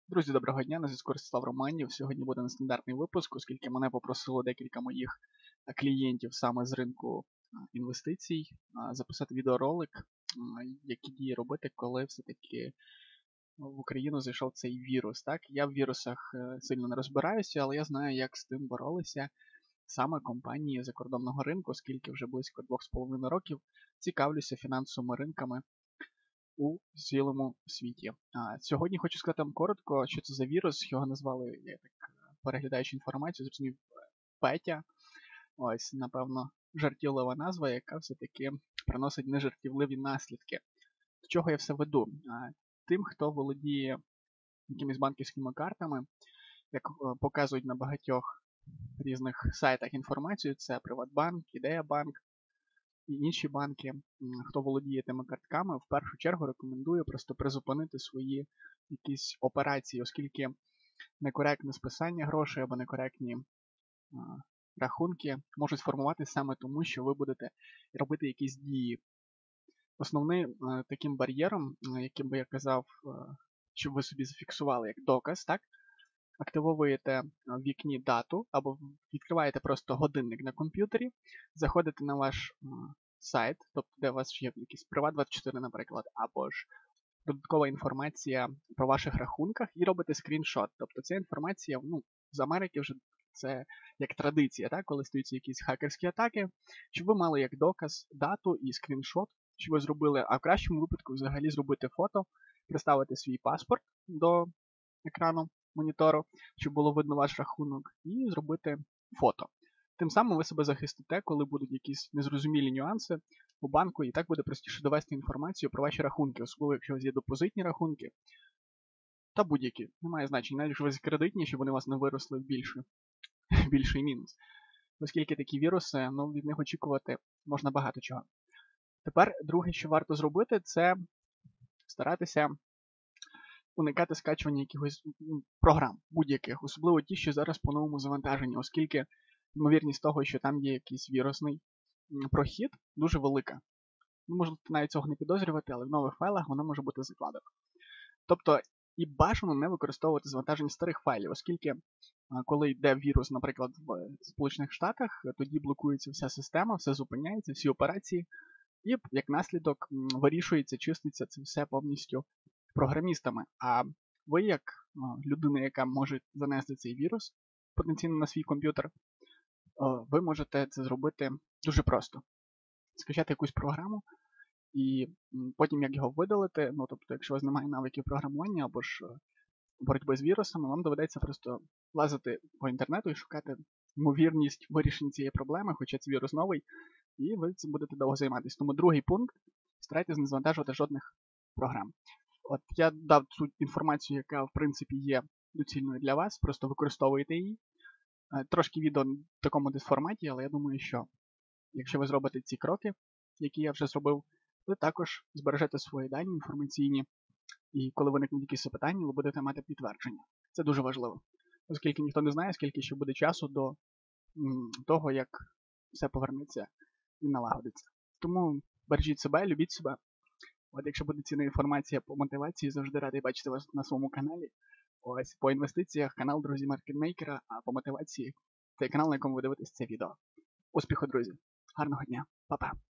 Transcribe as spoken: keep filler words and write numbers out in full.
Друзі, доброго дня, на зв'язку Ростислав Романів. Сьогодні буде нестандартний випуск, оскільки мене попросило декілька моїх клієнтів саме з ринку інвестицій записати відеоролик, які дії робити, коли все-таки в Україну зайшов цей вірус. Так? Я в вірусах сильно не розбираюся, але я знаю, як з тим боролися саме компанії закордонного ринку, оскільки вже близько двох з половиною років цікавлюся фінансовими ринками у цілому світі. А, Сьогодні хочу сказати вам коротко, що це за вірус. Його назвали, я так переглядаючи інформацію, зрозумів, Петя. Ось, напевно, жартівлива назва, яка все-таки приносить нежартівливі наслідки. До чого я все веду? А, Тим, хто володіє якимись банківськими картами, як показують на багатьох різних сайтах інформацію, це Приватбанк, Ідея-банк і інші банки, хто володіє тими картками, в першу чергу рекомендую просто призупинити свої якісь операції, оскільки некоректне списання грошей або некоректні а, рахунки можуть сформуватися саме тому, що ви будете робити якісь дії. Основним а, таким бар'єром, а, яким би я казав, а, щоб ви собі зафіксували як доказ, так? Активовуєте в вікні дату, або відкриваєте просто годинник на комп'ютері, заходите на ваш а, сайт, тобто де у вас є якийсь Приват двадцять чотири, наприклад, або ж додаткова інформація про ваших рахунках, і робите скріншот. Тобто ця інформація, ну, з Америки вже це як традиція, так? Коли стаються якісь хакерські атаки, щоб ви мали як доказ дату і скріншот, що ви зробили, а в кращому випадку взагалі зробити фото, приставити свій паспорт до екрану монітору, щоб було видно ваш рахунок, і зробити фото. Тим самим ви себе захистите, коли будуть якісь незрозумілі нюанси у банку, і так буде простіше довести інформацію про ваші рахунки, особливо якщо у вас є депозитні рахунки, та будь-які. Немає значення, навіть якщо у вас кредитні, щоб вони у вас не виросли в більше, більший мінус. Оскільки такі віруси, ну, від них очікувати можна багато чого. Тепер друге, що варто зробити, це старатися уникати скачування якихось програм, будь-яких, особливо ті, що зараз по новому завантаженні, оскільки ймовірність того, що там є якийсь вірусний прохід, дуже велика. Ви можете навіть цього не підозрювати, але в нових файлах воно може бути закладено. Тобто, і бажано не використовувати завантаження старих файлів, оскільки коли йде вірус, наприклад, в Сполучених Штатах, тоді блокується вся система, все зупиняється, всі операції, і як наслідок вирішується, чиститься це все повністю програмістами. А ви, як людина, яка може занести цей вірус потенційно на свій комп'ютер, ви можете це зробити дуже просто. Скачати якусь програму, і потім як його видалити, ну тобто, якщо у вас немає навиків програмування або ж боротьби з вірусами, вам доведеться просто лазити по інтернету і шукати ймовірність вирішення цієї проблеми, хоча це вірус новий, і ви цим будете довго займатися. Тому другий пункт – старайтесь не завантажувати жодних програм. От я дав цю інформацію, яка в принципі є доцільною для вас, просто використовуйте її. Трошки відео в такому дисформаті, але я думаю, що якщо ви зробите ці кроки, які я вже зробив, ви також збережете свої дані інформаційні, і коли виникнуть якісь запитання, ви будете мати підтвердження. Це дуже важливо, оскільки ніхто не знає, скільки ще буде часу до м, того, як все повернеться і налагодиться. Тому бережіть себе, любіть себе. От якщо буде цінна інформація по мотивації, завжди радий бачити вас на своєму каналі. Ось по інвестиціях канал Друзі Маркетмейкера, а по мотивації це канал, на якому ви дивитесь це відео. Успіху, друзі! Гарного дня! Па-па!